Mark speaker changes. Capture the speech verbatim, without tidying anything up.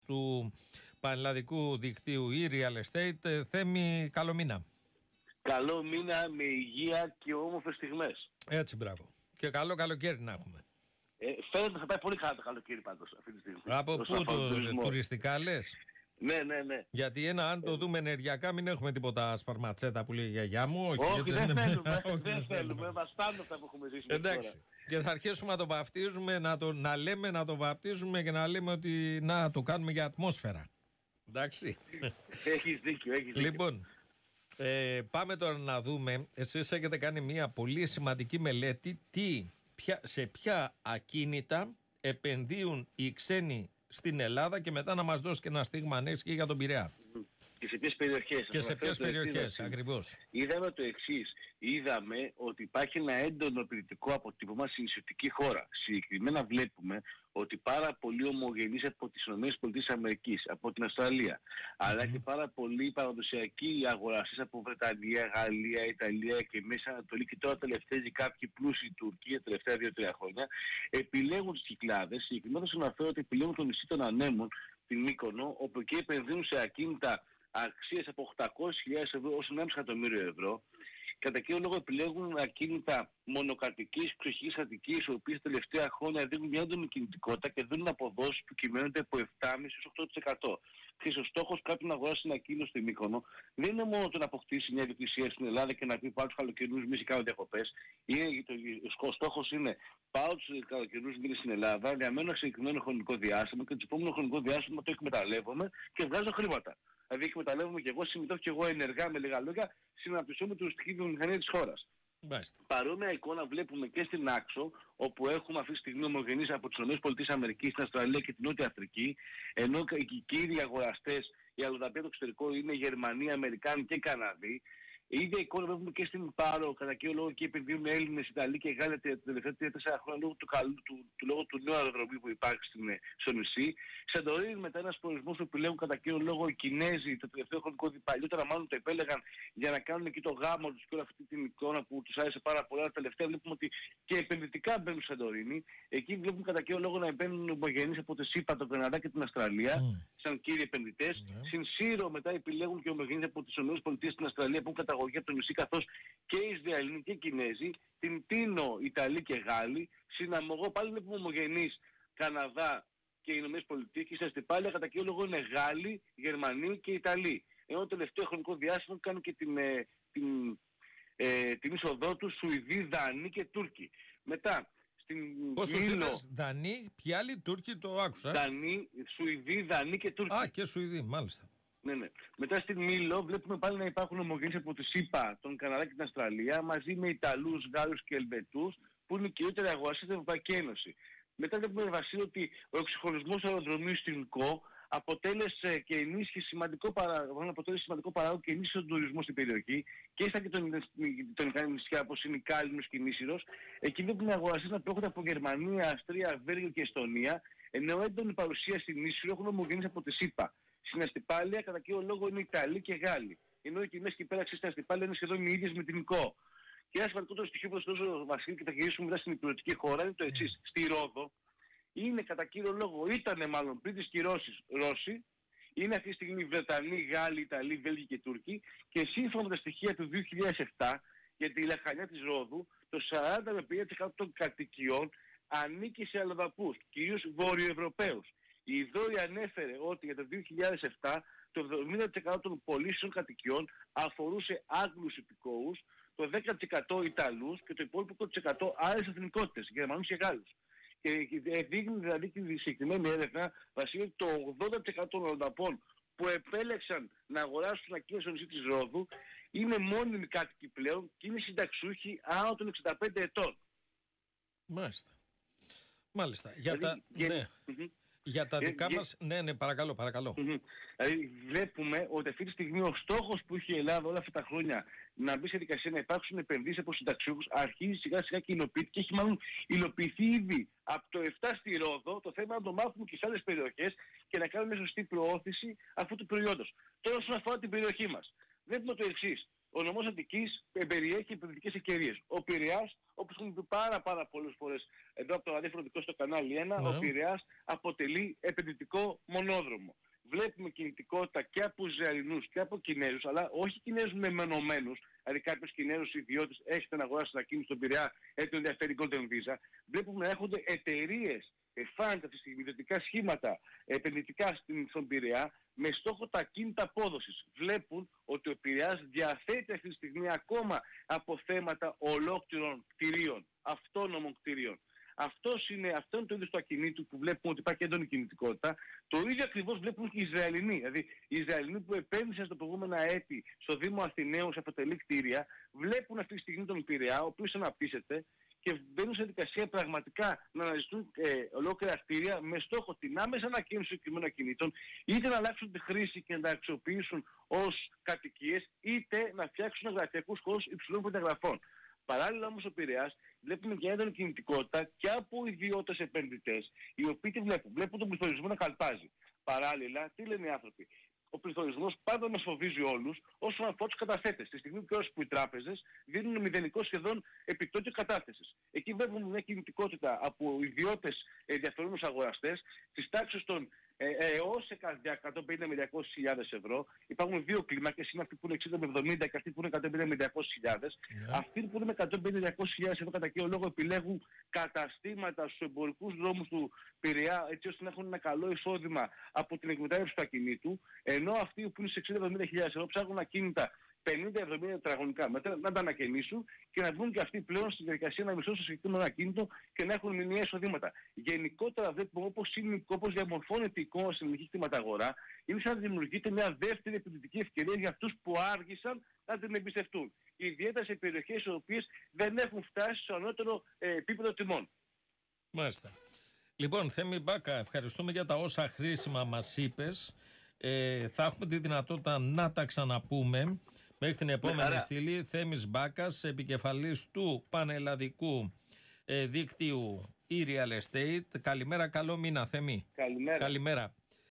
Speaker 1: του πανελλαδικού δικτύου e-real estate. Θέμη, καλό μήνα.
Speaker 2: Καλό μήνα με υγεία και όμορφες στιγμές.
Speaker 1: Έτσι, μπράβο. Και καλό καλοκαίρι να έχουμε.
Speaker 2: Ε, φαίνεται θα πάει πολύ καλά το καλοκαίρι πάντως αυτή τη στιγμή.
Speaker 1: Από πού το τουριστικά λες?
Speaker 2: Ναι, ναι, ναι.
Speaker 1: Γιατί ένα, αν το ε, δούμε ενεργειακά, μην έχουμε τίποτα σπαρματσέτα που λέει η γιαγιά μου.
Speaker 2: Όχι, όχι δεν, δεν θέλουμε, δεν θέλουμε. Μας φτάνουν αυτά που έχουμε ζήσει.
Speaker 1: Εντάξει. Τώρα. Και θα αρχίσουμε να το βαφτίζουμε, να, το, να λέμε, να το βαπτίζουμε και να λέμε ότι να το κάνουμε για ατμόσφαιρα. Εντάξει.
Speaker 2: Έχεις δίκιο, έχεις δίκιο.
Speaker 1: Λοιπόν, ε, πάμε τώρα να δούμε. Εσείς έχετε κάνει μια πολύ σημαντική μελέτη. Τι, ποια, σε ποια ακίνητα επενδύουν οι ξένοι στην Ελλάδα και μετά να μας δώσει και ένα στίγμα αν έχεις και για τον Πειραιά.
Speaker 2: Και σε ποιες περιοχές.
Speaker 1: Και σε ποιες περιοχές, ακριβώς.
Speaker 2: Είδαμε το εξής. Είδαμε ότι υπάρχει ένα έντονο ποιητικό αποτύπωμα στη νησιωτική χώρα. Συγκεκριμένα βλέπουμε ότι πάρα πολύ ομογενείς από τις ΗΠΑ, από την Αυστραλία, mm-hmm. αλλά και πάρα πολύ παραδοσιακοί αγοραστές από Βρετανία, Γαλλία, Ιταλία και Μέση Ανατολή και τώρα τελευταίες κάποιοι πλούσιοι Τουρκία τα τελευταία δύο τρία χρόνια επιλέγουν τις Κυκλάδες. Συγκεκριμένα σας αναφέρω ότι επιλέγουν το νησί των Ανέμων, την Μύκονο, όπου εκεί επενδύουν σε ακίνητα αξίες από οκτακόσιες χιλιάδες ευρώ ως ενάμιση εκατομμύριο ευρώ. Κατά κύριο λόγο επιλέγουν ακίνητα μονοκατοικίες, ψυχικής κατοικίες, οι οποίες τα τελευταία χρόνια δίνουν μια έντονη κινητικότητα και δίνουν αποδόσεις που κυμαίνονται από επτά κόμμα πέντε έως οκτώ τοις εκατό. Και ο στόχος κάποιου να αγοράσει ένα ακίνητο στη Μύκονο δεν είναι μόνο το να αποκτήσει μια ιδιοκτησία στην Ελλάδα και να πει πάω τους καλοκαιρινούς μήνες και κάνω διακοπές. Ο στόχος είναι πάω τους καλοκαιρινούς μήνες στην Ελλάδα, διαμένω ένα συγκεκριμένο χρονικό διάστημα και το επόμενο χρονικό διάστημα το εκμεταλλεύομαι και βγάζω χρήματα. Δηλαδή εκμεταλλεύομαι και εγώ, συμμετέχω και εγώ ενεργά με λίγα λόγια στην αναπτυσσόμενη τουριστική βιομηχανία της χώρας. Μάλιστα. Παρόμοια εικόνα βλέπουμε και στην Άξο, όπου έχουμε αυτή τη στιγμή ομογενείς από τις ΗΠΑ, την Αυστραλία και την Νότια Αφρική, ενώ οι κύριοι αγοραστές, η αλλοδαπία του εξωτερικού είναι Γερμανία, Αμερικάνοι και Καναδοί. Η ίδια εικόνα βλέπουμε και στην Πάρο, κατά κύριο λόγο και επενδύουν Έλληνες, Ιταλοί και Γάλλοι τα τελευταία τρία τέσσερα χρόνια λόγω του, καλού, του, του, λόγω του νέου αεροδρομίου που υπάρχει στην, στο νησί. Σαντορίνη μετά ένας προορισμός που επιλέγουν κατά κύριο λόγο οι Κινέζοι το τελευταίο χρονικό δι, παλιότερα μάλλον το επέλεγαν για να κάνουν εκεί το γάμο τους και όλη αυτή την εικόνα που τους άρεσε πάρα πολύ. Αλλά τελευταία βλέπουμε ότι και επενδυτικά μπαίνουν στη Σαντορίνη. Εκεί βλέπουν κατά κύριο λόγο να μπαίνουν ομογενείς από τη ΣΥΠΑ, τον Καναδά και την Αυστραλία mm. σαν κύριοι επενδυτές. Mm. Συν Σύρο μετά επιλέγουν και ομογενείς από τις ΗΠΑ στην Αυστραλία που έχουν από το νησί, καθώς και οι Ισραηλοί και οι Κινέζοι, την Τίνο, Ιταλοί και Γάλλοι, συναμογώ πάλι βλέπουμε ομογενείς Καναδά και οι Ηνωμένες Πολιτείες και στα στυπάλια κατά κύριο λόγο είναι Γάλλοι, Γερμανοί και Ιταλοί. Ενώ το τελευταίο χρονικό διάστημα κάνουν και την, ε, την, ε, την είσοδό τους Σουηδοί, Δανείοι και Τούρκοι. Μετά στην
Speaker 1: Πώς το είπες, Δανείοι, ποιοι άλλοι, Τούρκοι, το άκουσα.
Speaker 2: Δανείοι, Σουηδοί, Δανείοι και Τούρκοι.
Speaker 1: Α, και Σουηδοί, μάλιστα.
Speaker 2: Ναι, ναι. Μετά στην Μήλο βλέπουμε πάλι να υπάρχουν ομογενείς από τη ΣΥΠΑ, τον Καναδά και την Αυστραλία, μαζί με Ιταλούς, Γάλλους και Ελβετούς, που είναι οι κυριότεροι αγοραστές στην Ευρωπαϊκή Ένωση. Μετά βλέπουμε Βασίλειο ότι ο εξυγχρονισμός του αεροδρομίου στην ΚΟ αποτέλεσε και ενίσχυσε σημαντικό παράγοντα, αποτέλεσε σημαντικό παράγοντα και ενίσχυσε τον τουρισμό στην περιοχή και ήστα και τον, τον νησιά όπως είναι η Κάλυμνος και η Νήσυρος. Εκεί βλέπουμε αγοραστές να προέρχονται από Γερμανία, Αυστρία, Βέλγιο και Εστονία, ενώ έντονη παρουσία στην Νήσυρο έχουν ομογενείς από τη ΣΥΠΑ. Στην Αστυπάλια κατά κύριο λόγο είναι Ιταλοί και Γάλλοι. Ενώ οι τιμές και πέρα στην Αστυπάλια είναι σχεδόν οι ίδιες με την ΚΟ. Και ένα σημαντικό στοιχείο που δώσω Βασίλη και θα γυρίσουμε μετά στην υπηρετική χώρα είναι το εξής. Στη Ρόδο είναι κατά κύριο λόγο, ήτανε μάλλον πριν τις κυρώσεις Ρώσοι, είναι αυτή τη στιγμή Βρετανοί, Γάλλοι, Ιταλοί, Βέλγοι και Τούρκοι και σύμφωνα με τα στοιχεία του δύο χιλιάδες επτά για τη λαχανιά της Ρόδου το σαράντα με πενήντα τοις εκατό των κατοικιών ανήκει σε αλλοδαπούς, κυρίως Βόρειο-Ευρωπαίους. Η ΔΟΗ ανέφερε ότι για το δύο χιλιάδες επτά το εβδομήντα τοις εκατό των πωλήσεων κατοικιών αφορούσε Άγγλους υπηκόους, το δέκα τοις εκατό Ιταλούς και το υπόλοιπο είκοσι τοις εκατό άλλες εθνικότητες, Γερμανούς και Γάλλους. Και δείχνει δηλαδή τη συγκεκριμένη έρευνα Βασίλη το ογδόντα τοις εκατό των αλλοδαπών που επέλεξαν να αγοράσουν ακίνητα στο νησί της Ρόδου είναι μόνιμοι κάτοικοι πλέον και είναι συνταξιούχοι άνω των εξήντα πέντε ετών.
Speaker 1: Μάλιστα. Μάλιστα. Για
Speaker 2: δηλαδή,
Speaker 1: τα...
Speaker 2: για...
Speaker 1: Ναι. Mm-hmm. Για τα δικά ε, μας, ναι, ναι, παρακαλώ, παρακαλώ.
Speaker 2: Mm-hmm. Δηλαδή βλέπουμε ότι αυτή τη στιγμή ο στόχος που είχε η Ελλάδα όλα αυτά τα χρόνια να μπει σε δικασία να υπάρξουν επενδύσεις από συνταξιούχους αρχίζει σιγά σιγά και υλοποιείται και έχει μάλλον υλοποιηθεί ήδη από το επτά στη Ρόδο. Το θέμα είναι να το μάθουμε και σε άλλες περιοχές και να κάνουμε σωστή προώθηση αυτού του προϊόντος. Τώρα όσον αφορά την περιοχή μας, βλέπουμε το εξής. ο νομός Αττικής περιέχει επενδυτικές ευκαιρίες. Ο Πειραιάς, όπως έχουμε πει πάρα πάρα πολλές φορές εδώ από το ραδιόφωνο δικό στο κανάλι ένα,
Speaker 1: Ναι.
Speaker 2: ο Πειραιάς αποτελεί επενδυτικό μονόδρομο. Βλέπουμε κινητικότητα και από Ισραηλινούς και από Κινέζους, αλλά όχι Κινέζους μεμονωμένους, δηλαδή κάποιος Κινέζους ιδιώτης έχετε να αγοράσει ένα κίνηση στον Πειραιά, έτσι τον ενδιαφέρει Golden Visa. Βλέπουμε να έρχονται εταιρείες, φαντ αυτή τη στιγμή, ιδιωτικά σχήματα επενδυτικά στην, στον Πειραιά, με στόχο τα κίνητα απόδοσης. Βλέπουν ότι ο Πειραιάς διαθέτει αυτή τη στιγμή ακόμα αποθέματα ολόκληρων κτηρίων, αυτόνομων κτηρίων. Αυτός είναι, αυτό είναι το είδος του ακινήτου που βλέπουμε ότι υπάρχει έντονη κινητικότητα. Το ίδιο ακριβώς βλέπουν και οι Ισραηλινοί. Δηλαδή οι Ισραηλινοί που επένδυσαν στο προηγούμενα έτη στο Δήμο Αθηναίου σε αποτελεί κτίρια, βλέπουν αυτή τη στιγμή τον Πειραιά, ο οποίος αναπτύσσεται και μπαίνουν σε δικασία πραγματικά να αναζητούν ε, ολόκληρα κτίρια με στόχο την άμεση ανακαίνιση συγκεκριμένων ακινήτων, είτε να αλλάξουν τη χρήση και να τα αξιοποιήσουν ως κατοικίες, είτε να φτιάξουν γραφειακούς χώρους υψηλών προδιαγραφών. Παράλληλα όμως ο Πειραιάς βλέπουμε και έντονη κινητικότητα και από ιδιώτες επενδυτές, οι οποίοι τι βλέπουν, βλέπουν τον πληθωρισμό να καλπάζει. Παράλληλα, τι λένε οι άνθρωποι, ο πληθωρισμός πάντα μας φοβίζει όλους όσον αφορά τους καταθέτες. Στη στιγμή που οι τράπεζες δίνουν μηδενικό σχεδόν επιτόκιο κατάθεσης. Εκεί βλέπουμε μια κινητικότητα από ιδιώτες ενδιαφερόμενους αγοραστές της τάξης των ε, έως εκατόν πενήντα με διακόσιες χιλιάδες ευρώ. Υπάρχουν δύο κλίμακες, είναι αυτοί που είναι εξήντα με εβδομήντα και αυτοί που είναι εκατόν πενήντα με διακόσιες χιλιάδες. Yeah. Αυτοί που είναι με εκατόν πενήντα με διακόσιες χιλιάδες ευρώ κατά κύριο λόγο επιλέγουν καταστήματα στους εμπορικούς δρόμους του Πειραιά, έτσι ώστε να έχουν ένα καλό εισόδημα από την εκμετάλλευση του ακινήτου, ενώ αυτοί που είναι σε εξήντα με εβδομήντα χιλιάδες ευρώ ψάχνουν ακίνητα πενήντα εβδομήντα τετραγωνικά μέτρα να τα ανακαινήσουν και να βγουν και αυτοί πλέον στη διαδικασία να μισθώσουν στο συγκεκριμένο ακίνητο και να έχουν μηνιαία εισοδήματα. Γενικότερα βλέπουμε όπως, είναι, όπως διαμορφώνεται η εικόνα στην ελληνική κτηματαγορά, είναι σαν να δημιουργείται μια δεύτερη επενδυτική ευκαιρία για αυτούς που άργησαν να την εμπιστευτούν. Ιδιαίτερα σε περιοχές οι οποίες δεν έχουν φτάσει στο ανώτερο ε, επίπεδο τιμών.
Speaker 1: Μάλιστα. Λοιπόν, Θέμη Μπάκα, ευχαριστούμε για τα όσα χρήσιμα μας είπες. Ε, θα έχουμε τη δυνατότητα να τα ξαναπούμε. Μέχρι την επόμενη στήλη, Θέμης Μπάκας, επικεφαλής του πανελλαδικού ε, δίκτυου e-real estate. Καλημέρα, καλό μήνα, Θέμη.
Speaker 2: Καλημέρα.
Speaker 1: Καλημέρα.